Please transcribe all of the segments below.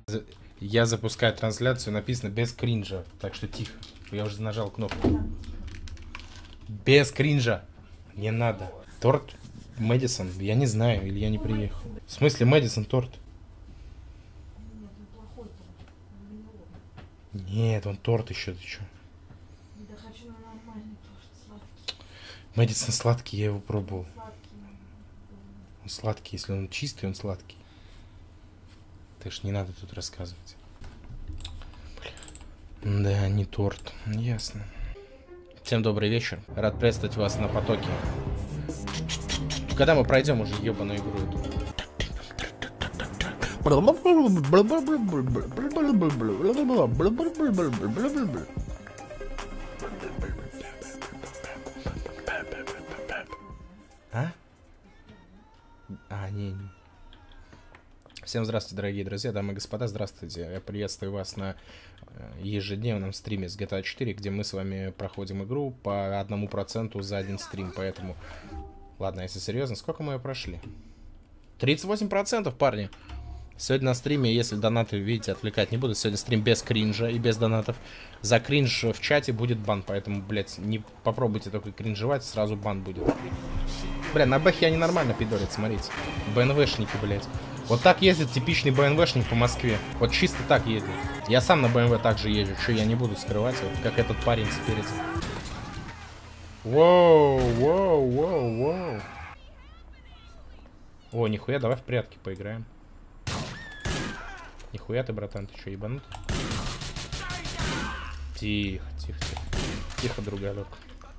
Я запускаю трансляцию, написано без кринжа. Так что тихо. Я уже нажал кнопку. Без кринжа. Не надо. Торт Мэдисон? Я не знаю, или я не приехал. В смысле Мэдисон торт? Нет, он торт еще, ты чё? Мэдисон сладкий, я его пробовал. Он сладкий, если он чистый, он сладкий. Так что не надо тут рассказывать. Да, не торт. Ясно. Всем добрый вечер. Рад приветствовать вас на потоке. Когда мы пройдем уже ебаную игру эту? Не. Всем здравствуйте, дорогие друзья, дамы и господа, здравствуйте. Я приветствую вас на ежедневном стриме с GTA 4, где мы с вами проходим игру по 1% за один стрим, поэтому... Ладно, если серьезно, сколько мы ее прошли? 38%, парни. Сегодня на стриме, если донаты, видите, отвлекать не буду, сегодня стрим без кринжа и без донатов. За кринж в чате будет бан, поэтому, блядь, не попробуйте только кринжевать, сразу бан будет. Бля, на бэхе они нормально пидорят, смотрите. БНВшники, блядь. Вот так ездит типичный БНВшник по Москве. Вот чисто так ездит. Я сам на БМВ также езжу, что я не буду скрывать, вот как этот парень спереди. Воу, воу, воу, воу. О, нихуя, давай в прятки поиграем. Нихуя ты, братан, ты что, ебанут? Тихо, тихо, тихо. Тихо, другалек.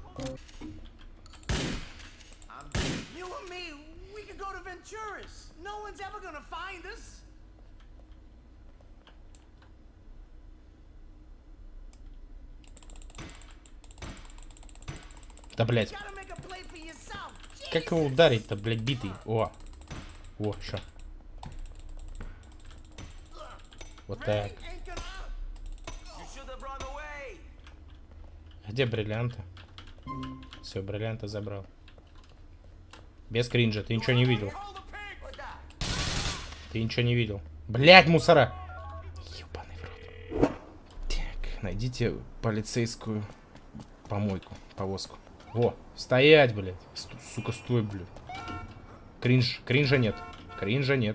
Да, блядь. Как его ударить-то, блядь, битый? О, шо. Вот так. Где бриллианты? Все, бриллианты забрал. Без кринжа, ты ничего не видел. Ты ничего не видел. Блядь, мусора! Ебаный в рот. Так, найдите полицейскую помойку, повозку. Во, стоять, блядь. Сука, стой, блядь. Кринжа нет. Кринжа нет.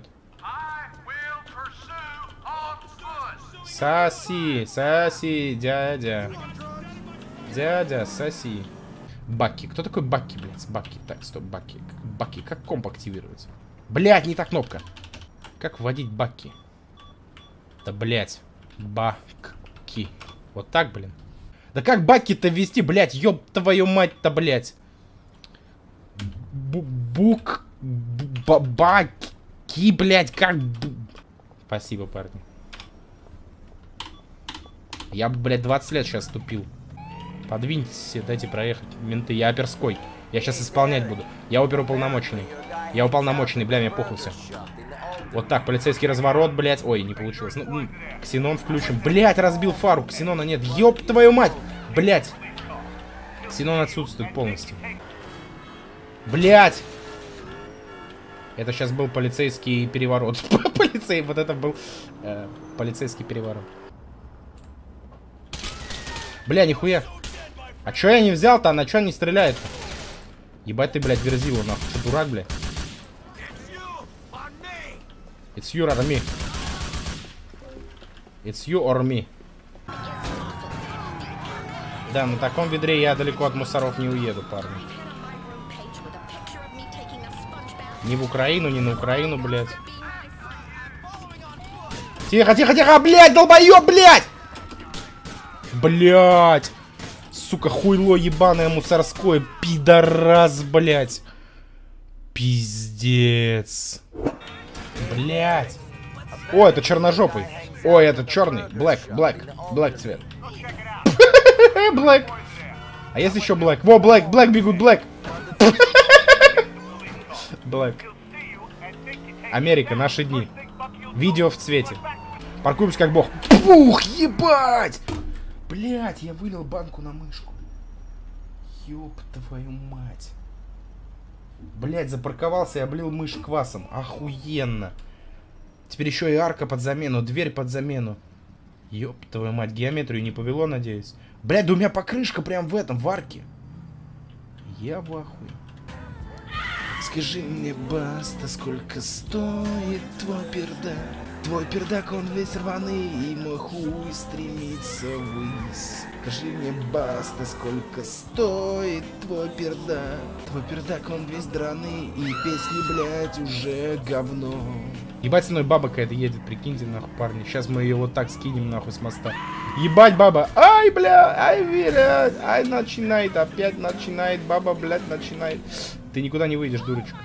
Соси, соси, дядя. Дядя, соси. Баки. Кто такой Баки, блядь? Баки. Так, стоп, Баки. Баки. Как комп активировать? Блядь, не та кнопка. Как вводить Баки? Да, блядь. Баки. Вот так, блин. Да как Баки-то ввести, блядь? Ёб твою мать-то, блядь. Баки, блядь, как... Спасибо, парни. Я бы, блядь, 20 лет сейчас ступил. Подвиньтесь, дайте проехать. Менты, я оперской. Я сейчас исполнять буду. Я оперуполномоченный. Я уполномоченный, бля, мне похуй все. Вот так, полицейский разворот, блядь. Ой, не получилось. Ну, ксенон включим. Блядь, разбил фару. Ксенона нет. Ёб твою мать. Блядь. Ксенон отсутствует полностью. Блядь. Это сейчас был полицейский переворот. Вот это был полицейский переворот. Бля, нихуя. А чё я не взял-то? А на чё не стреляет-то? Ебать ты, блядь, верзила, нахуй. Ты дурак, блядь? It's you or me. It's you or me. Да, на таком ведре я далеко от мусоров не уеду, парни. Ни в Украину, ни на Украину, блядь. Тихо, тихо, тихо, блядь, долбоёб, блядь! Блядь! Сука, хуйло ебаное мусорское, пидорас, блядь. Пиздец. Блядь. О, это черножопый. Ой, это черный. Блэк цвет. Блэк. А есть еще блэк? Во, блэк бегут, блэк. Блэк. Америка, наши дни. Видео в цвете. Паркуемся как бог. Пух, ебать! Блять, я вылил банку на мышку. Ёб твою мать. Блять, запарковался и облил мышь квасом. Охуенно. Теперь еще и арка под замену, дверь под замену. Ёб твою мать, геометрию не повело, надеюсь. Блядь, да у меня покрышка прям в этом, в арке. Я в ахуе. Скажи мне, баста, сколько стоит твой пердак? Твой пердак, он весь рваный, и мой хуй стремится ввысь. Скажи мне, баста, сколько стоит твой пердак? Твой пердак, он весь драный, и песни, блядь, уже говно. Ебать, со мной баба какая-то едет, прикиньте, нахуй, парни. Сейчас мы ее вот так скинем, нахуй, с моста. Ебать, баба. Ай, бля, ай, блядь, ай, начинает, опять начинает, баба, блядь, начинает. Ты никуда не выйдешь, дурочка.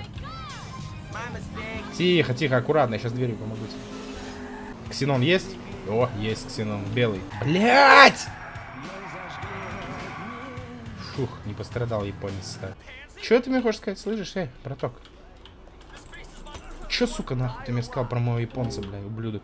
Тихо, тихо, аккуратно, я сейчас дверью помогу тебе. Ксенон есть? О, есть ксенон, белый. Блядь! Фух, не пострадал японец-то. Чё ты мне хочешь сказать, слышишь? Эй, браток. Чё, сука, нахуй ты мне сказал про моего японца, бля, ублюдок?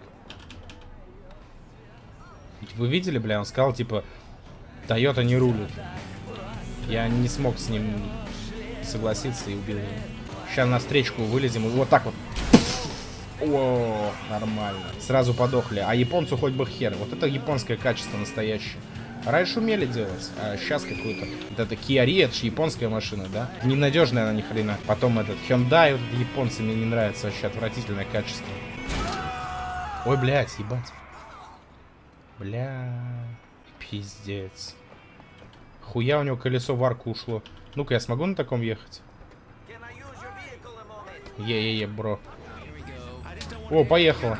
Вы видели, бля, он сказал, типа, Тойота не рулит. Я не смог с ним согласиться и убил его. Сейчас на встречку вылезем и вот так вот. О, нормально. Сразу подохли. А японцу хоть бы хер. Вот это японское качество настоящее. Раньше умели делать, а сейчас какую-то... Вот это Kia Rio, это же японская машина, да? Ненадежная она ни хрена. Потом этот Hyundai, вот это японцы мне не нравится вообще. Отвратительное качество. Ой, блядь, ебать. Бля... Пиздец. Хуя у него колесо в арку ушло. Ну-ка, я смогу на таком ехать? Е-е-е, бро. О, поехала.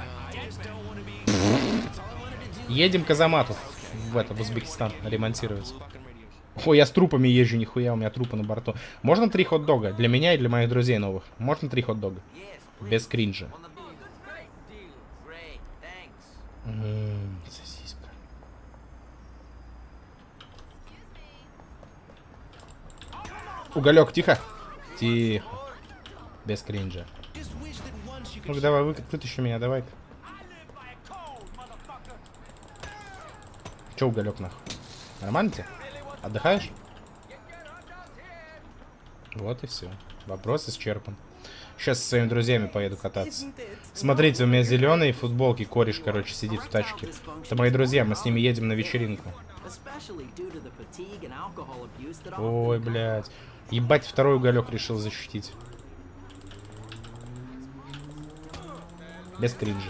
Едем к Азамату. В Узбекистан ремонтировать. Ой, я с трупами езжу, нихуя, у меня трупы на борту. Можно 3 хот-дога? Для меня и для моих друзей новых. Можно 3 хот-дога? Без кринжа. Сосиска. Уголек, тихо. Тихо. Без кринжа. Ну-ка, давай, вытащи меня, давай-ка. Че уголек, нахуй? Нормально тебе? Отдыхаешь? Вот и все. Вопрос исчерпан. Сейчас со своими друзьями поеду кататься. Смотрите, у меня зеленые футболки, кореш, короче, сидит в тачке. Это мои друзья, мы с ними едем на вечеринку. Ой, блядь. Ебать, второй уголек решил защитить. Без кринжа.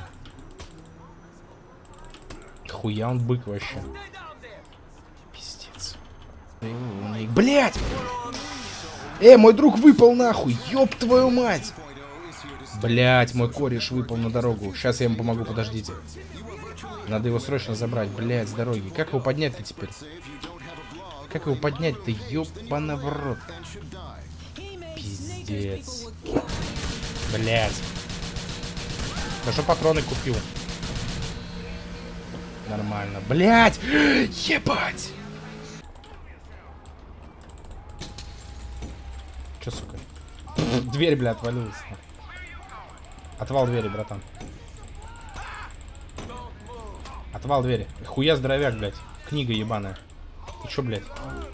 Хуя он бык вообще. Пиздец. Блять! Мой друг выпал нахуй! Ёб твою мать! Блять, мой кореш выпал на дорогу. Сейчас я ему помогу, подождите. Надо его срочно забрать, блять, с дороги. Как его поднять-то теперь? Как его поднять-то? Ёбана в рот. Пиздец. Блять. Хорошо, патроны купил. Нормально. Блять! Ебать! Че, сука? Дверь, бля, отвалилась. Отвал двери, братан. Отвал двери. Хуя здоровяк, блядь. Книга ебаная. Ты чё, блядь?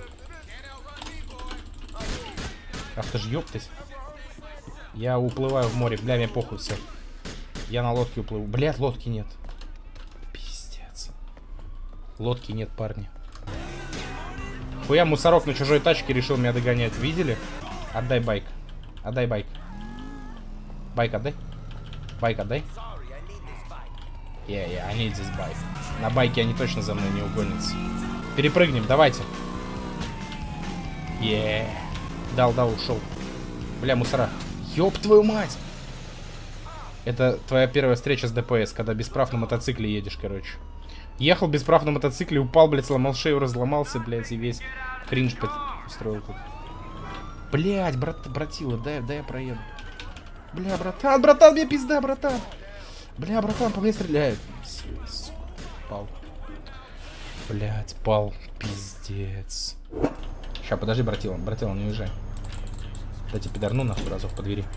Ах ты ж ёптась. Я уплываю в море. Бля, мне похуй, все. Я на лодке уплыву. Блядь, лодки нет. Пиздец. Лодки нет, парни. Хуя мусорок на чужой тачке решил меня догонять. Видели? Отдай байк. Отдай байк. Байк отдай. Байк отдай. Yeah, I need this bike. На байке они точно за мной не угонятся. Перепрыгнем, давайте. Дал, ушел. Бля, мусора. Ёб твою мать! Это твоя первая встреча с ДПС, когда без прав на мотоцикле едешь, короче. Ехал без прав на мотоцикле, упал, блядь, сломал шею, разломался, блядь, и весь кринж устроил тут. Блядь, братила, дай я проеду. Бля, братан, мне пизда, братан. Бля, братан, по мне стреляют. Пал. Блядь, пал, пиздец. Ща, подожди, братила, не уезжай. Дайте пидорну нахуй разок по двери.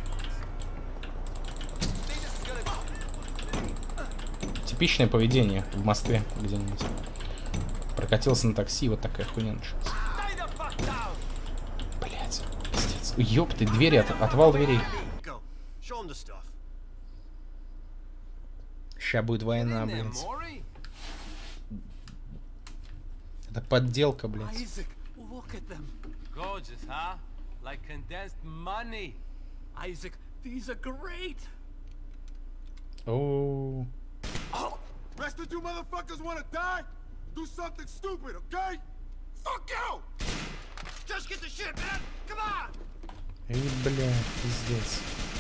Типичное поведение в Москве где-нибудь. Прокатился на такси, вот такая хуйня началась. Блять, пиздец. Ёпты, двери, отвал дверей. Ща будет война, блядь. Это подделка, блядь. Isaac, look at them. Gorgeous, huh? Like condensed money. Isaac, these are great. О, Rest of you motherfuckers wanna die? Do something stupid, okay? Fuck you! Just get the shit, man! Come on! эй, блядь, пиздец.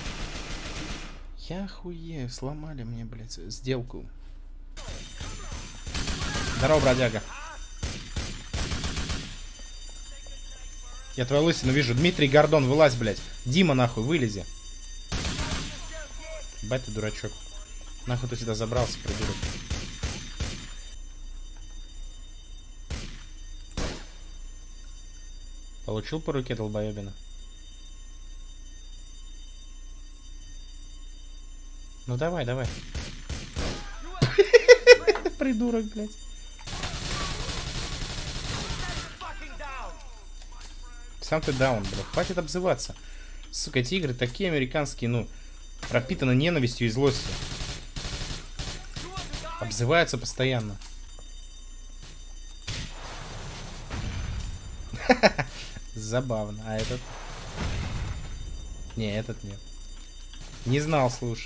Я охуею, сломали мне, блядь, сделку. Здорово, бродяга. Я твою лысину вижу. Дмитрий Гордон, вылазь, блядь. Дима, нахуй, вылези. Бать ты дурачок. Нахуй ты сюда забрался, придурок. Получил по руке долбоебина? Ну давай, давай. Придурок, блядь. Сам ты даун, блядь. Хватит обзываться. Сука, эти игры такие американские, ну, пропитаны ненавистью и злостью. Обзываются постоянно. Забавно. А этот? Не, этот нет. Не знал, слушай.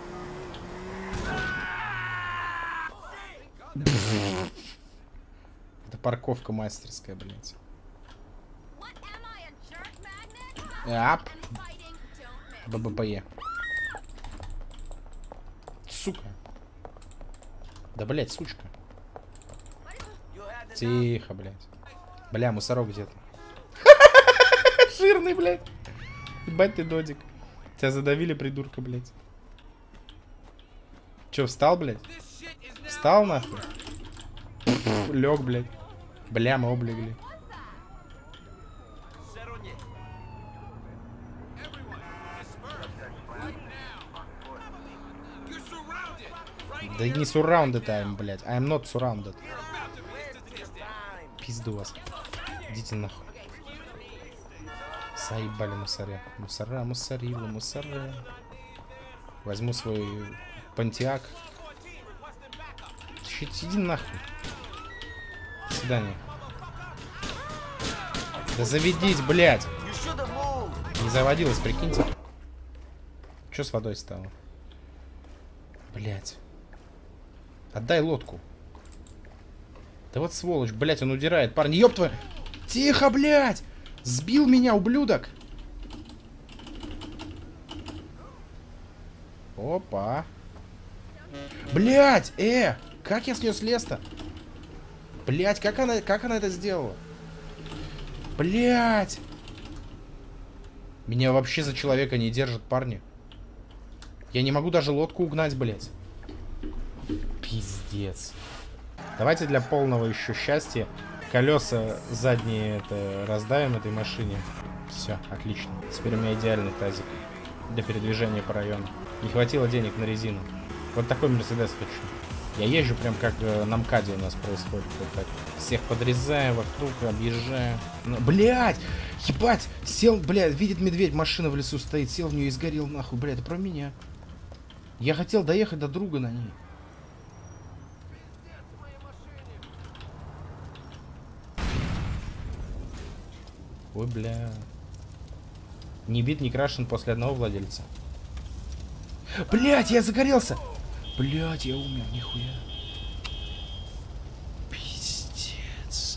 Это парковка мастерская, блядь. Ап. ББПЕ. Сука. Да, блядь, сучка. Тихо, блядь. Бля, мусорок где-то. Жирный, блядь. Ебать ты, додик. Тебя задавили, придурка, блядь. Че, встал, блядь? Встал, нахуй? Лег, блядь. Бля, мы облегли. Да не surrounded I'm, блядь. I'm not surrounded. Пизду вас. Идите нахуй. Заебали мусоря. Мусора, мусорила, мусора. Возьму свой пантиак. Иди нахуй. До свидания. Да заведись, блядь. Не заводилась, прикиньте. Что с водой стало? Блядь. Отдай лодку. Да вот сволочь, блядь, он удирает. Парни, ёб твою. Тихо, блядь. Сбил меня, ублюдок. Опа. Блядь, как я с нее слез-то? Блядь, как она это сделала? Блядь. Меня вообще за человека не держат, парни. Я не могу даже лодку угнать, блядь. Пиздец. Давайте для полного еще счастья колеса задние это раздавим этой машине. Все, отлично. Теперь у меня идеальный тазик для передвижения по району. Не хватило денег на резину. Вот такой Мерседес хочу. Я езжу прям как на МКАДе у нас происходит. Вот так. Всех подрезаю вокруг, объезжаю. Блять! Ебать! Сел, блядь, видит медведь, машина в лесу стоит, сел в нее и сгорел нахуй. Блядь, это про меня. Я хотел доехать до друга на ней. Ой, бля. Не бит, не крашен после одного владельца. Блять, я загорелся! Блять, я умер, нихуя. Пиздец.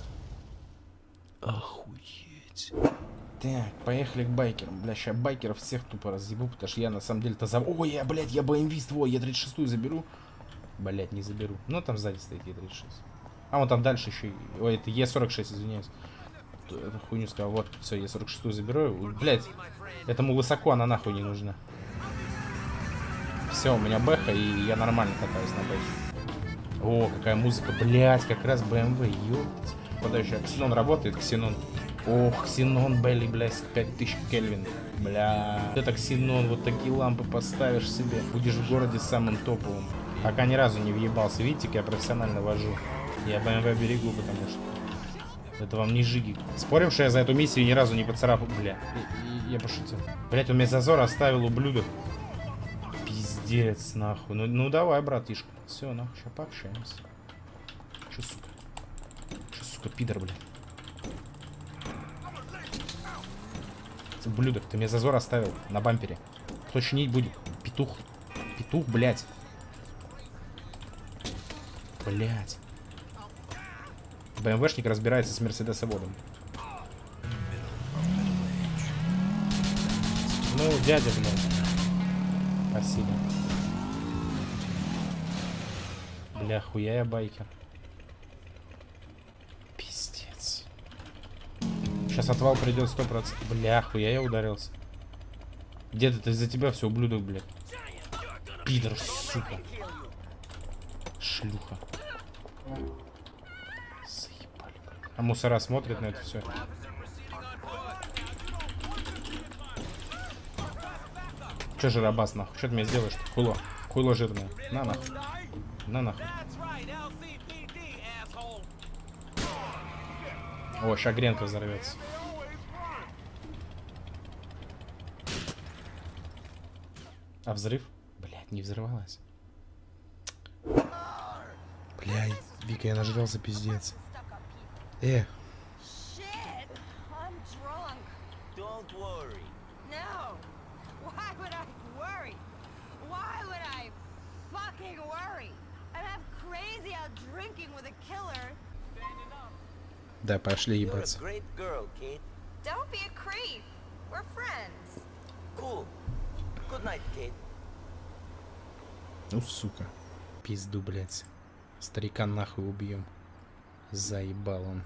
Охуеть. Так, поехали к байкерам. Бля, сейчас байкеров всех тупо разъебу, потому что я на самом деле-то Ой, я, блядь, я BMW ствой, я 36-ю заберу. Блять, не заберу. Ну, там сзади стоит Е36. А, вон там дальше еще. Ой, это Е46, извиняюсь. Эту хуйню сказал. Вот, все, я 46-ю заберу. Блять, этому лысаку она нахуй не нужна. Все, у меня бэха, и я нормально катаюсь на бэхе. О, какая музыка. Блять, как раз BMW, ёптать. Подожди, а Ксенон работает? Ксенон. Ох, Ксенон, блядь, 5000 Кельвин. Бля. Это Ксенон, вот такие лампы поставишь себе. Будешь в городе самым топовым. Пока ни разу не въебался. Видите, как я профессионально вожу. Я BMW берегу, потому что... Это вам не жиги. Спорим, что я за эту миссию ни разу не поцарапал. Бля, я пошутил. Блять, он мне зазор оставил, ублюдок. Пиздец. Пиздец, нахуй. Ну давай, братишка. Все, нахуй, сейчас пообщаемся. Че, сука? Че, сука, пидор, блядь? Ублюдок, ты мне зазор оставил на бампере. Кто чинить будет? Петух. Петух, блядь. Блядь. БМВшник разбирается с мерседесоводом. Ну, дядя, блядь. Спасибо. Бля, хуя я байкер. Пиздец. Сейчас отвал придет 100%. Бля, хуя я ударился. Дед, это из-за тебя все, ублюдок, блядь. Пидор, сука. Шлюха. Заебали, блядь. А мусора смотрят на это все. Че жиробас, нахуй? Че ты мне сделаешь? Хуйло. Хуйло жирное. На нахуй. На нахуй. О, ща гренка взорвется. А взрыв? Блядь, не взорвалась. Блядь, Вика, я нажрался, пиздец. Да, пошли ебаться. Ну, сука. Пизду, блядь. Старика нахуй убьем. Заебал он.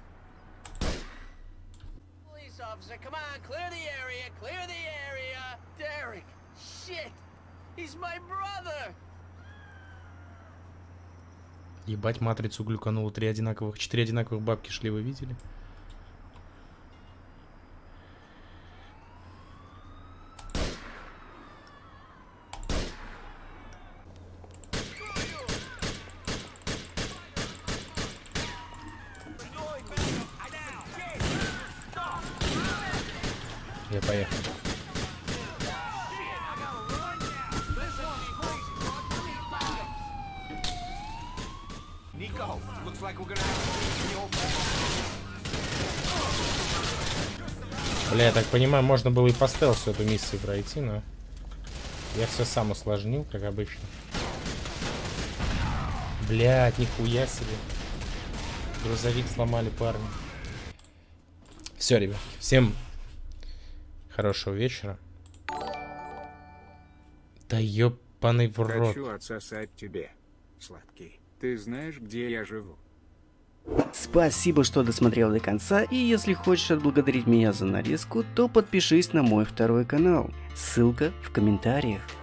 Ебать, матрицу глюкануло. 4 одинаковых бабки шли, вы видели? Я поехал. Бля, я так понимаю, можно было и по стелсу эту миссию пройти, но я все сам усложнил, как обычно. Блядь, нихуя себе. Грузовик сломали, парни. Все, ребят, всем хорошего вечера. Да ёбаный в рот. Хочу отсосать тебе, сладкий. Ты знаешь, где я живу? Спасибо, что досмотрел до конца, и если хочешь отблагодарить меня за нарезку, то подпишись на мой второй канал. Ссылка в комментариях.